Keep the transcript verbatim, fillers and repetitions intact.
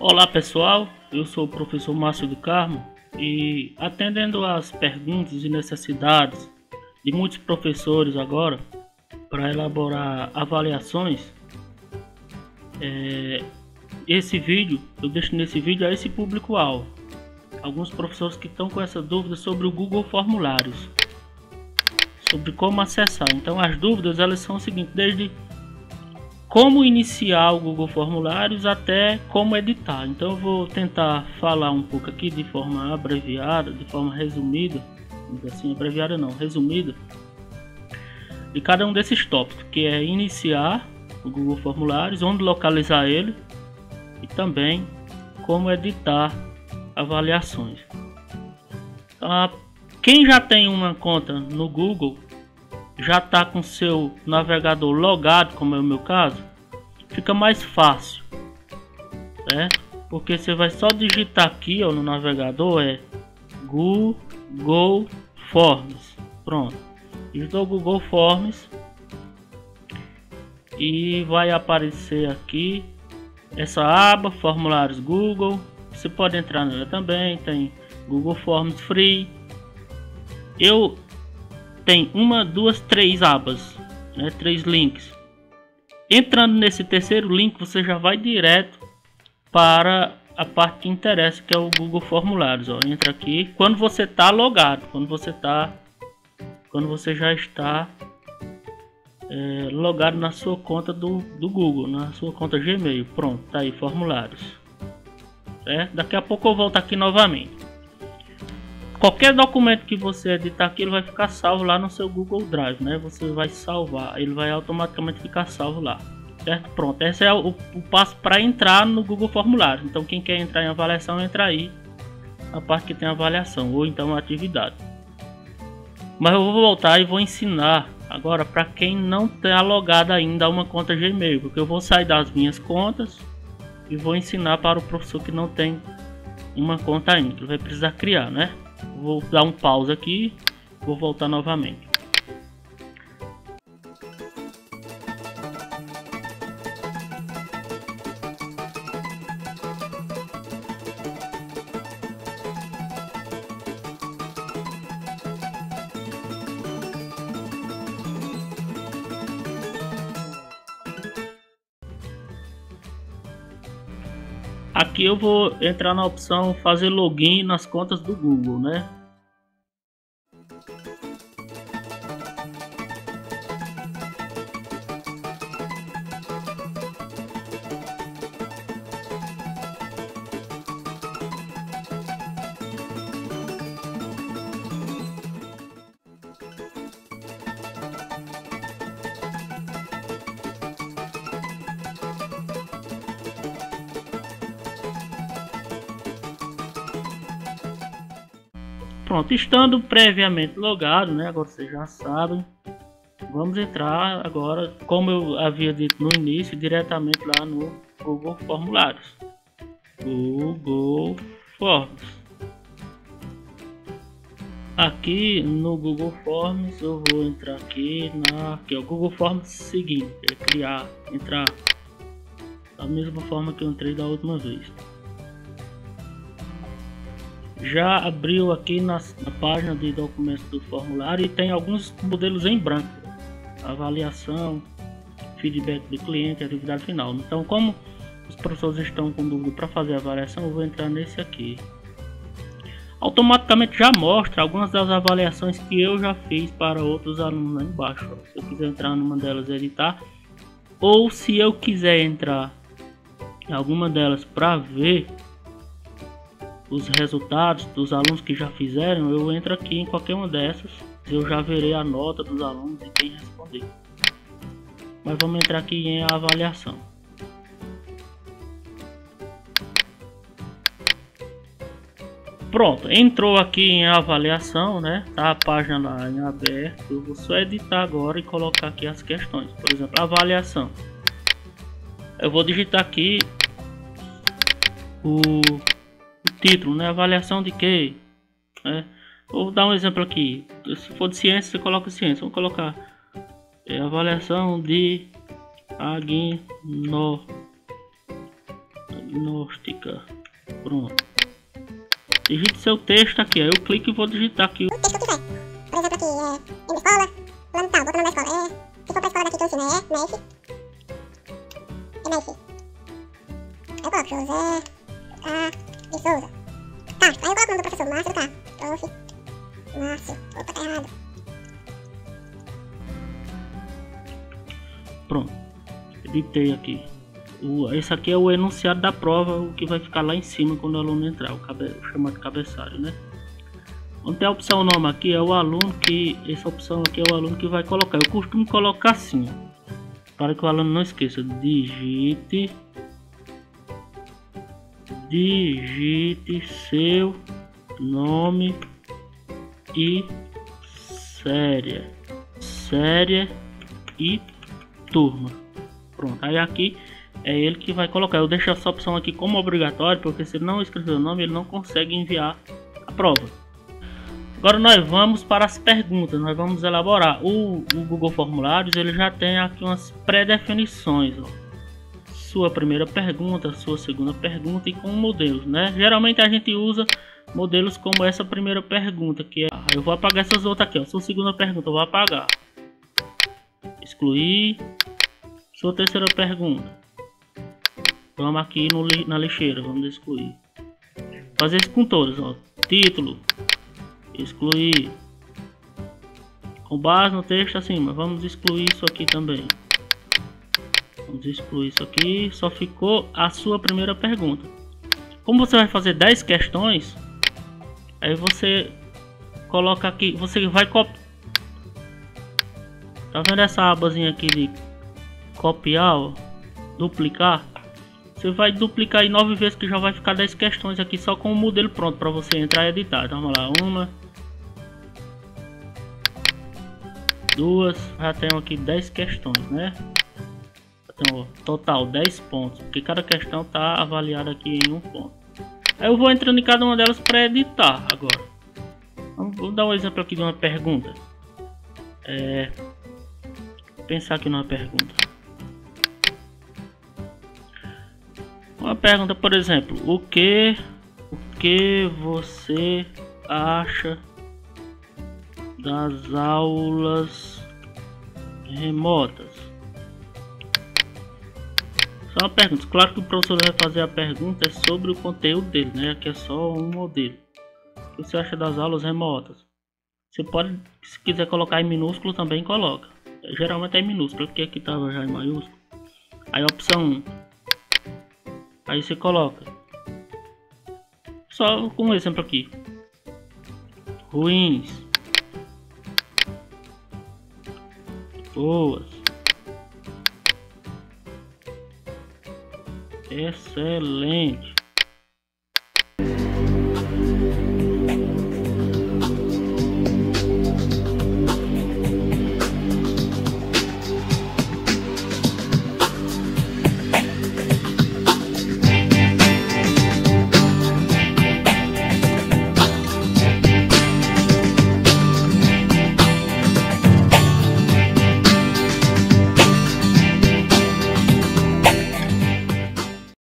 Olá pessoal, eu sou o professor Márcio do Carmo e atendendo às perguntas e necessidades de muitos professores agora para elaborar avaliações, é, esse vídeo, eu deixo nesse vídeo a esse público-alvo. Alguns professores que estão com essa dúvida sobre o Google Formulários, sobre como acessar. Então as dúvidas elas são o seguinte, desde como iniciar o Google Formulários até como editar. Então eu vou tentar falar um pouco aqui de forma abreviada, de forma resumida, assim, abreviada não, resumida, de cada um desses tópicos, que é iniciar o Google Formulários, onde localizar ele e também como editar avaliações. Ah, quem já tem uma conta no Google, já está com seu navegador logado, como é o meu caso, fica mais fácil, certo? Porque você vai só digitar aqui, ó, no navegador é Google Forms, pronto, digitou Google Forms e vai aparecer aqui essa aba Formulários Google. Você pode entrar nela também, tem Google Forms Free. Eu tem uma, duas, três abas, né? Três links. Entrando nesse terceiro link, você já vai direto para a parte que interessa, que é o Google Formulários. Ó, entra aqui quando você está logado, quando você tá, quando você já está é, logado na sua conta do, do Google, na sua conta Gmail. Pronto, tá aí Formulários. É, daqui a pouco eu volto aqui novamente. Qualquer documento que você editar aqui, ele vai ficar salvo lá no seu Google Drive, né? Você vai salvar, ele vai automaticamente ficar salvo lá, certo? Pronto, esse é o, o passo para entrar no Google Formulário. Então quem quer entrar em avaliação, entra aí na parte que tem avaliação, ou então atividade. Mas eu vou voltar e vou ensinar agora para quem não está logado ainda a uma conta Gmail, porque eu vou sair das minhas contas e vou ensinar para o professor que não tem uma conta ainda, ele vai precisar criar, né? Vou dar um pause aqui, vou voltar novamente. Aqui eu vou entrar na opção fazer login nas contas do Google, né? Pronto, estando previamente logado, né? Agora vocês já sabem. Vamos entrar agora, como eu havia dito no início, diretamente lá no Google Formulários. Google Forms. Aqui no Google Forms eu vou entrar aqui na que é o Google Forms seguinte, é criar, entrar da mesma forma que eu entrei da última vez. Já abriu aqui na, na página de documentos do formulário e tem alguns modelos em branco: avaliação, feedback do cliente, atividade final. Então, como os professores estão com dúvida para fazer a avaliação, eu vou entrar nesse aqui. Automaticamente já mostra algumas das avaliações que eu já fiz para outros alunos lá embaixo. Se eu quiser entrar numa delas e editar, ou se eu quiser entrar em alguma delas para ver os resultados dos alunos que já fizeram, eu entro aqui em qualquer uma dessas, eu já verei a nota dos alunos e quem respondeu. Mas vamos entrar aqui em avaliação. Pronto, entrou aqui em avaliação, né? Tá a página lá em aberto. Eu vou só editar agora e colocar aqui as questões. Por exemplo, avaliação. Eu vou digitar aqui o título, né? Avaliação de quê? É. Vou dar um exemplo aqui. Se for de ciência, você coloca ciência. Vamos colocar é, avaliação de agno, agnos, acústica. Pronto. Digite seu texto aqui. Aí eu clico e vou digitar aqui. O texto que quiser. Por exemplo, aqui é em escola, plano tal, bota o nome da escola. É, se for pra escola daqui que eu ensino, é MEF. É MEF. Aí eu coloco José A. de Souza. Tá, aí eu coloco o nome do professor, Márcio do Carmo. Prof. Márcio. Opa, tá errado. Pronto. Editei aqui. O, esse aqui é o enunciado da prova, o que vai ficar lá em cima quando o aluno entrar, o, cabe, o chamado cabeçalho, né? Onde tem a opção nome aqui é o aluno que, essa opção aqui é o aluno que vai colocar. Eu costumo colocar assim, ó, para que o aluno não esqueça. Digite, digite seu nome e série, série e turma. Pronto, aí aqui é ele que vai colocar. Eu deixo essa opção aqui como obrigatório, porque se ele não escrever o nome, ele não consegue enviar a prova. Agora nós vamos para as perguntas. Nós vamos elaborar o, o Google Formulários. Ele já tem aqui umas pré-definições, ó. Sua primeira pergunta, sua segunda pergunta e com modelos, né? Geralmente a gente usa modelos como essa primeira pergunta, que é, eu vou apagar essas outras aqui, ó. Sua segunda pergunta eu vou apagar, excluir. Sua terceira pergunta, vamos aqui no, na lixeira, vamos excluir. Fazer isso com todas, ó. Título, excluir. Com base no texto acima, vamos excluir isso aqui também. Vamos excluir isso aqui. Só ficou a sua primeira pergunta. Como você vai fazer dez questões, aí você coloca aqui, você vai copiar. Tá vendo essa abazinha aqui de copiar, ó, duplicar? Você vai duplicar aí nove vezes, que já vai ficar dez questões aqui só com o modelo pronto para você entrar e editar. Então vamos lá, uma, duas, já tenho aqui dez questões, né? Então, ó, total dez pontos, porque cada questão tá avaliada aqui em um ponto. Aí eu vou entrando em cada uma delas para editar agora. Vamos, vou dar um exemplo aqui de uma pergunta. É, vou pensar aqui numa pergunta. Uma pergunta, por exemplo, o que, o que você acha das aulas remotas? Só uma pergunta. Claro que o professor vai fazer a pergunta é sobre o conteúdo dele, né? Aqui é só um modelo. O que você acha das aulas remotas? Você pode, se quiser colocar em minúsculo também coloca. Geralmente é em minúsculo, porque aqui estava já em maiúsculo. Aí opção um. Aí você coloca. Só com um exemplo aqui. Ruins. Boas. Excelente.